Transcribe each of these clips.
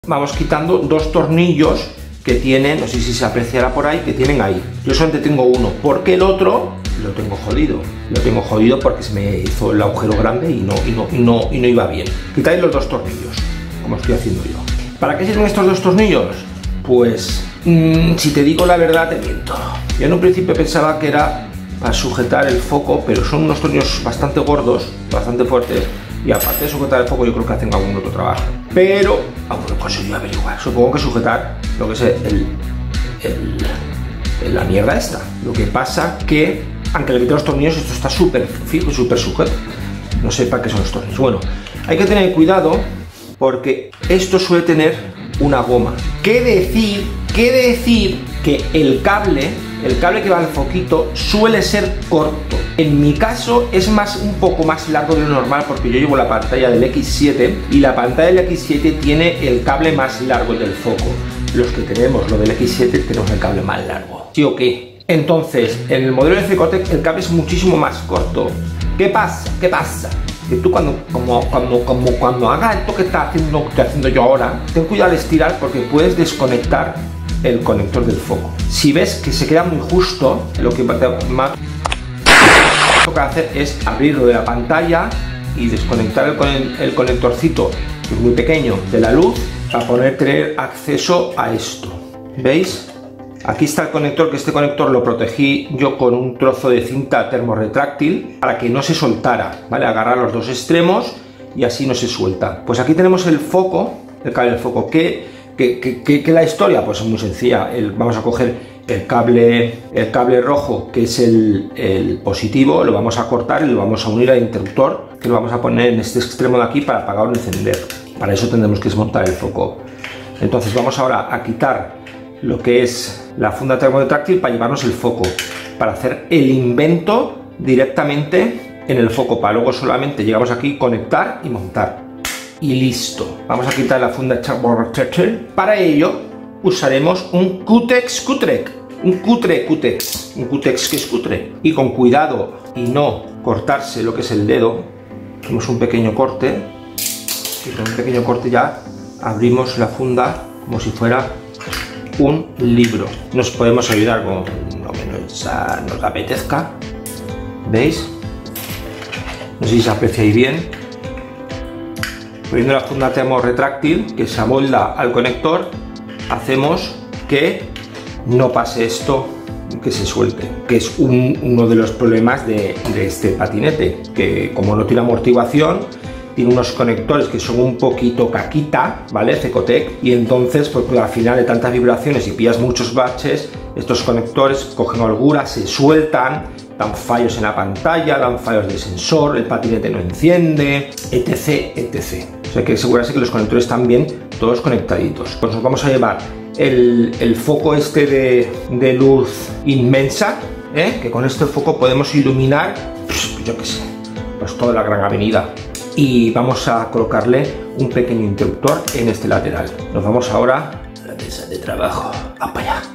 Vamos quitando dos tornillos que tienen, no sé si se apreciará por ahí, que tienen ahí. Yo solamente tengo uno, porque el otro lo tengo jodido. Lo tengo jodido porque se me hizo el agujero grande y no iba bien. Quitáis los dos tornillos, como estoy haciendo yo. ¿Para qué sirven estos dos tornillos? Pues, si te digo la verdad, te miento. Yo en un principio pensaba que era para sujetar el foco, pero son unos tornillos bastante gordos, bastante fuertes. Y aparte de sujetar el foco, yo creo que hacen algún otro trabajo. Pero aún no he conseguido averiguar. Supongo que sujetar lo que es la mierda esta. Lo que pasa que, aunque le quité los tornillos, esto está súper fijo, súper sujeto. No sé para qué son los tornillos. Bueno, hay que tener cuidado porque esto suele tener una goma. ¿Qué decir que el cable que va al foquito suele ser corto? En mi caso es un poco más largo de lo normal porque yo llevo la pantalla del X7 y la pantalla del X7 tiene el cable más largo del foco. Los que tenemos lo del X7 tenemos el cable más largo. ¿Sí o qué? Entonces, en el modelo de Cecotec el cable es muchísimo más corto. ¿Qué pasa? Que tú cuando hagas esto que estoy haciendo yo ahora, ten cuidado al estirar porque puedes desconectar el conector del foco. Si ves que se queda muy justo, lo que más toca hacer es abrirlo de la pantalla y desconectar el conectorcito, que es muy pequeño, de la luz para poder tener acceso a esto. ¿Veis? Aquí está el conector, que este conector lo protegí yo con un trozo de cinta termorretráctil para que no se soltara, ¿vale? Agarrar los dos extremos y así no se suelta. Pues aquí tenemos el foco, el cable del foco. ¿Qué la historia? Pues es muy sencilla. Vamos a coger el cable rojo, que es el positivo, lo vamos a cortar y lo vamos a unir al interruptor, que lo vamos a poner en este extremo de aquí para apagar o encender. Para eso tendremos que desmontar el foco. Entonces vamos ahora a quitar lo que es la funda termorretráctil para llevarnos el foco, para hacer el invento directamente en el foco, para luego solamente llegamos aquí, conectar y montar. Y listo. Vamos a quitar la funda termorretráctil. Para ello usaremos un Cutex. Un Cutex que es cutre. Y con cuidado y no cortarse lo que es el dedo, hacemos un pequeño corte. Y con un pequeño corte ya abrimos la funda como si fuera un libro. Nos podemos ayudar con lo que nos apetezca. ¿Veis? No sé si se apreciáis bien. Poniendo la funda termorretráctil que se amolda al conector, hacemos que no pase esto, que se suelte, que es uno de los problemas de este patinete, que como no tiene amortiguación, tiene unos conectores que son un poquito caquita, ¿vale? Cecotec, y entonces pues al final de tantas vibraciones y pillas muchos baches, estos conectores cogen holgura, se sueltan, dan fallos en la pantalla, dan fallos de sensor, el patinete no enciende, etc. O sea que asegurarse que los conectores están bien todos conectaditos. Pues nos vamos a llevar el foco este de luz inmensa, que con este foco podemos iluminar, pues, yo qué sé, pues toda la gran avenida. Y vamos a colocarle un pequeño interruptor en este lateral. Nos vamos ahora a la mesa de trabajo. ¡Vamos para allá!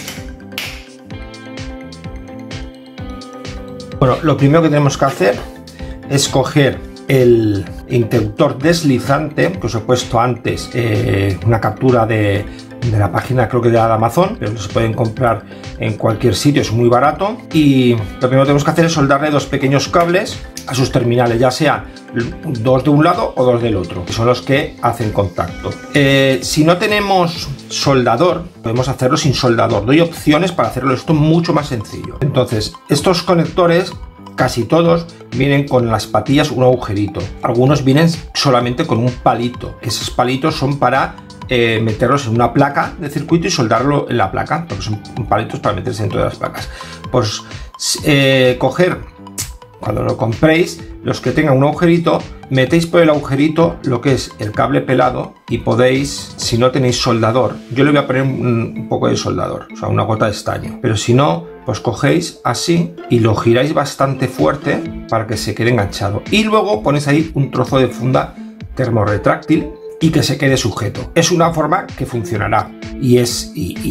Bueno, lo primero que tenemos que hacer es coger el interruptor deslizante, que os he puesto antes una captura de la página, creo que de Amazon, pero se pueden comprar en cualquier sitio, es muy barato. Y lo primero que tenemos que hacer es soldarle dos pequeños cables a sus terminales, ya sea dos de un lado o dos del otro, que son los que hacen contacto. Si no tenemos soldador, podemos hacerlo sin soldador. Doy opciones para hacerlo esto mucho más sencillo. Entonces, estos conectores casi todos vienen con las patillas un agujerito. Algunos vienen solamente con un palito, que esos palitos son para meterlos en una placa de circuito y soldarlo en la placa, porque son palitos para meterse dentro de las placas. Pues coger, cuando lo compréis, los que tengan un agujerito, metéis por el agujerito lo que es el cable pelado y podéis, si no tenéis soldador, yo le voy a poner un poco de soldador, o sea, una gota de estaño, pero si no, pues cogéis así y lo giráis bastante fuerte para que se quede enganchado. Y luego ponéis ahí un trozo de funda termorretráctil y que se quede sujeto. Es una forma que funcionará y es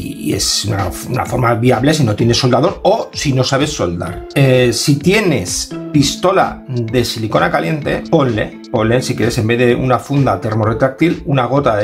una forma viable si no tienes soldador o si no sabes soldar. Si tienes pistola de silicona caliente, ponle si quieres, en vez de una funda termorretráctil, una gota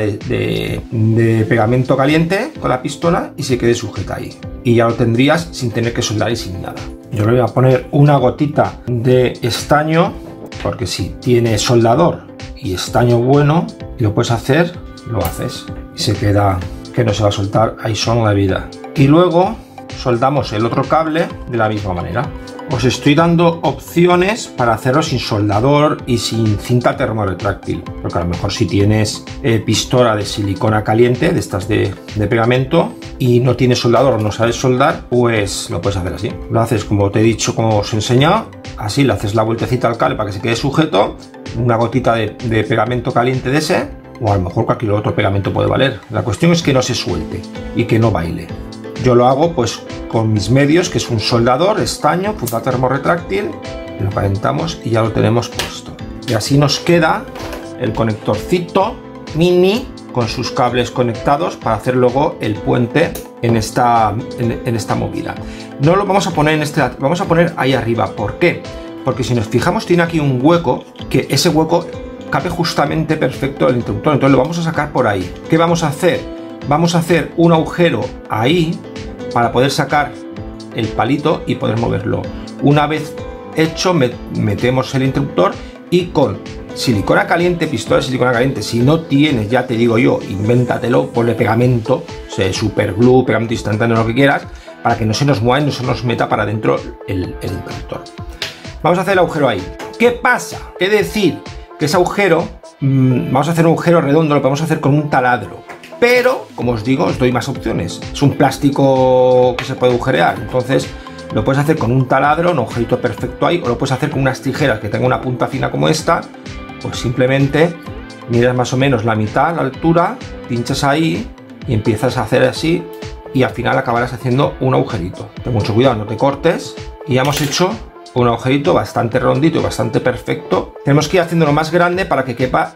de pegamento caliente con la pistola y se quede sujeta ahí. Y ya lo tendrías sin tener que soldar y sin nada. Yo le voy a poner una gotita de estaño, porque si tiene soldador y estaño bueno y lo puedes hacer, lo haces y se queda, que no se va a soltar ahí son la vida. Y luego soldamos el otro cable de la misma manera. Os estoy dando opciones para hacerlo sin soldador y sin cinta termorretráctil, porque a lo mejor si tienes pistola de silicona caliente, de estas de pegamento, y no tienes soldador o no sabes soldar, pues lo puedes hacer así. Lo haces como te he dicho, como os he enseñado, así le haces la vueltecita al cable para que se quede sujeto, una gotita de pegamento caliente de ese, o a lo mejor cualquier otro pegamento puede valer. La cuestión es que no se suelte y que no baile. Yo lo hago pues con mis medios, que es un soldador, estaño, funda termorretráctil, lo calentamos y ya lo tenemos puesto. Y así nos queda el conectorcito mini con sus cables conectados para hacer luego el puente en esta movida. No lo vamos a poner en este, vamos a poner ahí arriba. ¿Por qué? Porque si nos fijamos tiene aquí un hueco, que ese hueco cabe justamente perfecto el interruptor, entonces lo vamos a sacar por ahí. ¿Qué vamos a hacer? Vamos a hacer un agujero ahí para poder sacar el palito y poder moverlo. Una vez hecho, metemos el interruptor y con silicona caliente, pistola de silicona caliente, si no tienes, ya te digo yo, invéntatelo, ponle pegamento, super glue, pegamento instantáneo, lo que quieras, para que no se nos mueva y no se nos meta para adentro el interruptor. Vamos a hacer el agujero ahí. ¿Qué pasa? Es decir, que ese agujero, vamos a hacer un agujero redondo, lo podemos hacer con un taladro. Pero, como os digo, os doy más opciones. Es un plástico que se puede agujerear, entonces lo puedes hacer con un taladro, un agujerito perfecto ahí, o lo puedes hacer con unas tijeras que tengan una punta fina como esta. Pues simplemente miras más o menos la mitad, la altura, pinchas ahí y empiezas a hacer así y al final acabarás haciendo un agujerito. Ten mucho cuidado, no te cortes. Y ya hemos hecho un agujerito bastante rondito y bastante perfecto. Tenemos que ir haciéndolo más grande para que quepa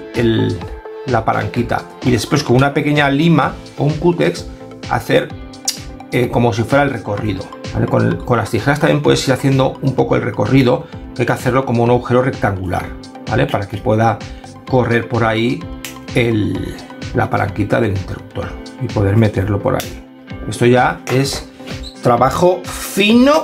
la palanquita, y después con una pequeña lima o un cútex hacer como si fuera el recorrido, ¿vale? Con las tijeras también puedes ir haciendo un poco el recorrido, que hay que hacerlo como un agujero rectangular, ¿vale? Para que pueda correr por ahí la palanquita del interruptor y poder meterlo por ahí. Esto ya es trabajo fino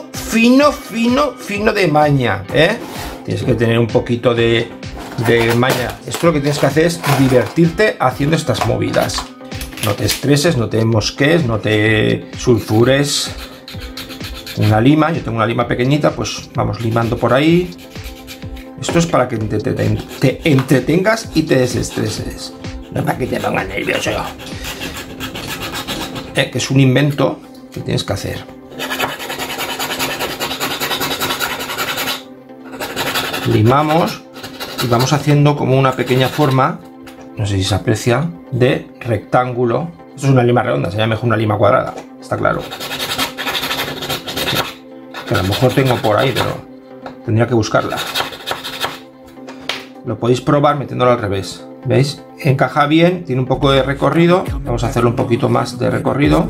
de maña, ¿eh? Tienes que tener un poquito de maña. Esto lo que tienes que hacer es divertirte haciendo estas movidas. No te estreses, no te mosques, no te sulfures. Una lima, yo tengo una lima pequeñita, pues vamos limando por ahí. Esto es para que te entretengas y te desestreses, no para que te pongas nervioso. Que es un invento que tienes que hacer. Limamos y vamos haciendo como una pequeña forma, no sé si se aprecia, de rectángulo. Esto es una lima redonda, sería mejor una lima cuadrada, está claro. Que a lo mejor tengo por ahí, pero tendría que buscarla. Lo podéis probar metiéndolo al revés. ¿Veis? Encaja bien, tiene un poco de recorrido. Vamos a hacerlo un poquito más de recorrido.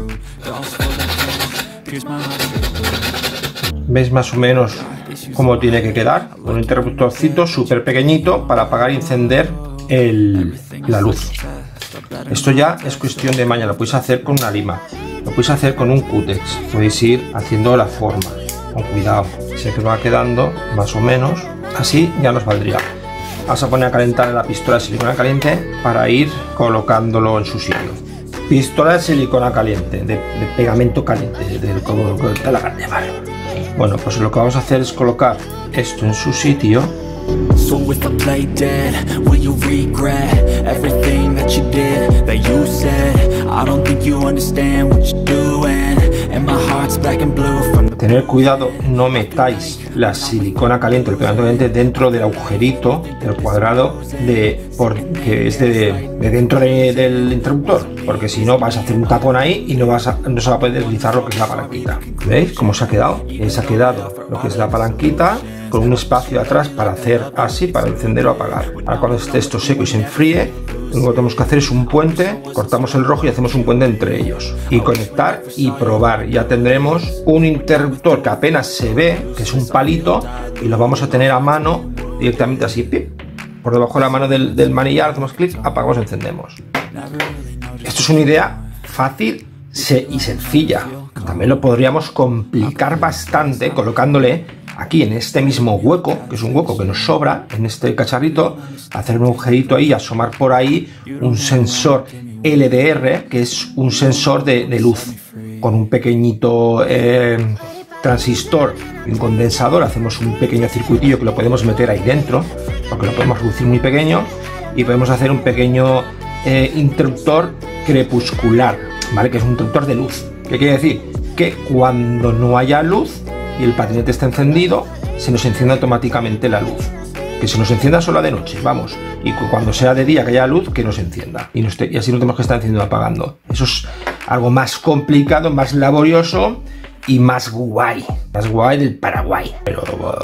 ¿Veis más o menos cómo tiene que quedar? Un interruptorcito súper pequeñito para apagar y encender la luz. Esto ya es cuestión de maña, lo podéis hacer con una lima, lo podéis hacer con un cútex, podéis ir haciendo la forma, con cuidado. Sé que va quedando más o menos, así ya nos valdría. Vamos a poner a calentar la pistola de silicona caliente para ir colocándolo en su sitio. Pistola de silicona caliente, de pegamento caliente, de la grande, vale. Bueno, pues lo que vamos a hacer es colocar esto en su sitio. So if I play dead, will you regret everything that you did, that you said? I don't think you understand what you're doing, and my heart's black and blue from the... Tener cuidado, no metáis la silicona caliente, el pegamento caliente dentro del agujerito, del cuadrado que es de dentro del interruptor, porque si no vas a hacer un tapón ahí y no se va a poder deslizar lo que es la palanquita. ¿Veis cómo se ha quedado? Se ha quedado lo que es la palanquita con un espacio atrás para hacer así, para encender o apagar. Ahora cuando esté esto seco y se enfríe, Lo único que tenemos que hacer es un puente, cortamos el rojo y hacemos un puente entre ellos. Y conectar y probar. Ya tendremos un interruptor que apenas se ve, que es un palito, y lo vamos a tener a mano directamente así, pip, por debajo de la mano del manillar, hacemos clic, apagamos, encendemos. Esto es una idea fácil y sencilla. También lo podríamos complicar bastante colocándole aquí en este mismo hueco, que es un hueco que nos sobra en este cacharrito, hacer un agujerito ahí, asomar por ahí un sensor LDR, que es un sensor de luz, con un pequeñito transistor y un condensador. Hacemos un pequeño circuitillo que lo podemos meter ahí dentro, porque lo podemos reducir muy pequeño, y podemos hacer un pequeño interruptor crepuscular, ¿vale? Que es un interruptor de luz. ¿Qué quiere decir? Que cuando no haya luz y el patinete está encendido, se nos enciende automáticamente la luz. Que se nos encienda solo de noche, vamos. Y cuando sea de día que haya luz, que nos encienda. Y así no tenemos que estar encendiendo y apagando. Eso es algo más complicado, más laborioso y más guay. Más guay del Paraguay. Pero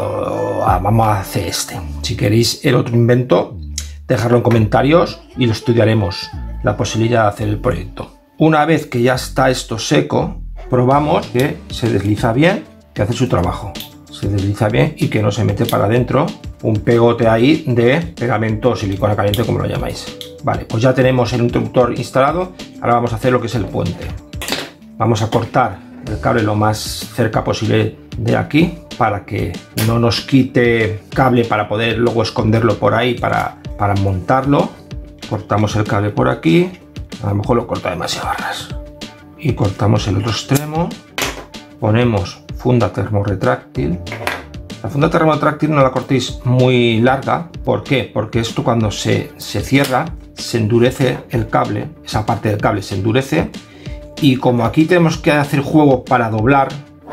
vamos a hacer este. Si queréis el otro invento, dejadlo en comentarios y lo estudiaremos. La posibilidad de hacer el proyecto. Una vez que ya está esto seco, probamos que se desliza bien, que hace su trabajo. Se desliza bien y que no se mete para adentro un pegote ahí de pegamento o silicona caliente, como lo llamáis. Vale, pues ya tenemos el interruptor instalado. Ahora vamos a hacer lo que es el puente. Vamos a cortar el cable lo más cerca posible de aquí para que no nos quite cable, para poder luego esconderlo por ahí para montarlo. Cortamos el cable por aquí. A lo mejor lo corta demasiado a ras. Y cortamos el otro extremo. Ponemos funda termorretráctil. La funda termorretráctil no la cortéis muy larga. ¿Por qué? Porque esto cuando se cierra, se endurece el cable. Esa parte del cable se endurece. Y como aquí tenemos que hacer juego para doblar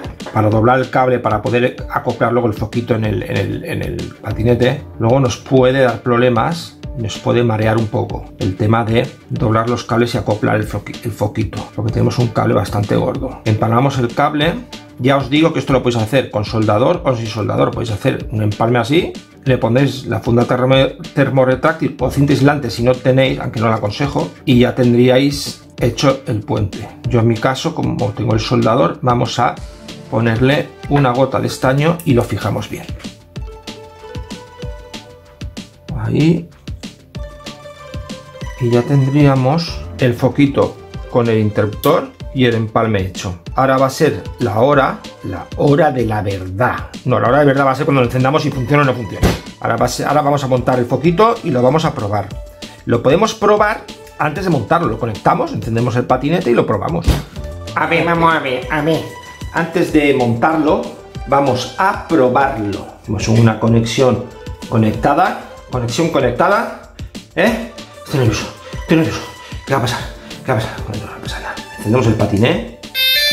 el cable, para poder acoplar luego el foquito en el patinete, luego nos puede dar problemas. Nos puede marear un poco el tema de doblar los cables y acoplar el foquito, porque tenemos un cable bastante gordo. Empalmamos el cable. Ya os digo que esto lo podéis hacer con soldador o sin soldador. Podéis hacer un empalme así, le ponéis la funda termorretráctil o cinta aislante si no tenéis, aunque no la aconsejo, y ya tendríais hecho el puente. Yo en mi caso, como tengo el soldador, vamos a ponerle una gota de estaño y lo fijamos bien. Ahí. Y ya tendríamos el foquito con el interruptor y el empalme hecho. Ahora va a ser la hora de la verdad. No, la hora de verdad va a ser cuando lo encendamos y funciona o no funciona. Ahora vamos a montar el foquito y lo vamos a probar. Lo podemos probar antes de montarlo. Lo conectamos, encendemos el patinete y lo probamos. A ver, vamos a ver. Antes de montarlo, vamos a probarlo. Hacemos una conexión conectada. Estoy nervioso. ¿Qué va a pasar? No va a pasar nada. Encendemos el patiné.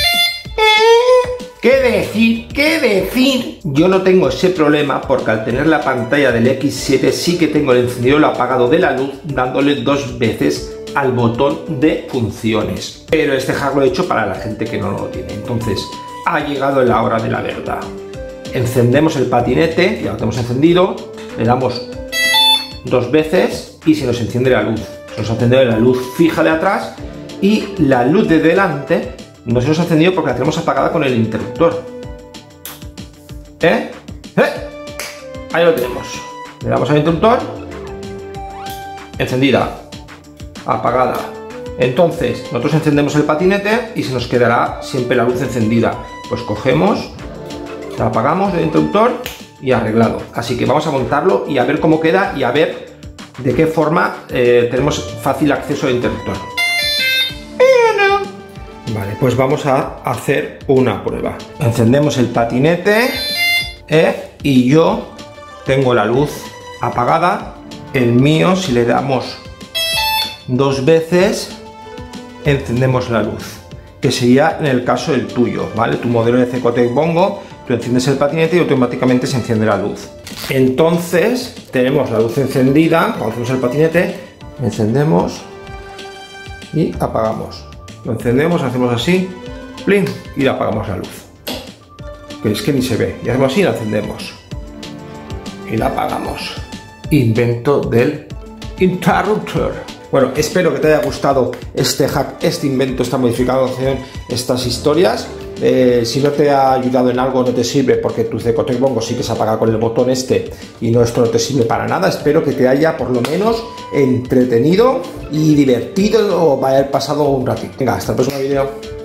¿Qué decir? Yo no tengo ese problema porque al tener la pantalla del X7 sí que tengo el encendido y el apagado de la luz, dándole 2 veces al botón de funciones. Pero este hack lo he hecho para la gente que no lo tiene. Entonces, ha llegado la hora de la verdad. Encendemos el patinete, ya lo tenemos encendido, le damos 2 veces y se nos enciende la luz. Se nos ha encendido la luz fija de atrás y la luz de delante no se nos ha encendido porque la tenemos apagada con el interruptor. Ahí lo tenemos. Le damos al interruptor, encendida, apagada. Entonces nosotros encendemos el patinete y se nos quedará siempre la luz encendida. Pues cogemos, la apagamos el interruptor y arreglado. Así que vamos a montarlo y a ver cómo queda y a ver de qué forma tenemos fácil acceso al interruptor. Vale, pues vamos a hacer una prueba. Encendemos el patinete y yo tengo la luz apagada. El mío, si le damos 2 veces, encendemos la luz, que sería en el caso del tuyo, ¿vale? Tu modelo de Cecotec Bongo, tú enciendes el patinete y automáticamente se enciende la luz. Entonces tenemos la luz encendida. Cuando hacemos el patinete, encendemos y apagamos. Lo encendemos, hacemos así, ¡plin! Y le apagamos la luz. Que es que ni se ve. Y hacemos así y la encendemos. Y la apagamos. Invento del interruptor. Bueno, espero que te haya gustado este hack, este invento, esta modificación, estas historias. Si no te ha ayudado en algo, no te sirve porque tu Zacotec Bongo sí que se apaga con el botón este y esto no te sirve para nada. Espero que te haya por lo menos entretenido y divertido o haber pasado un ratito. Venga, hasta el próximo vídeo.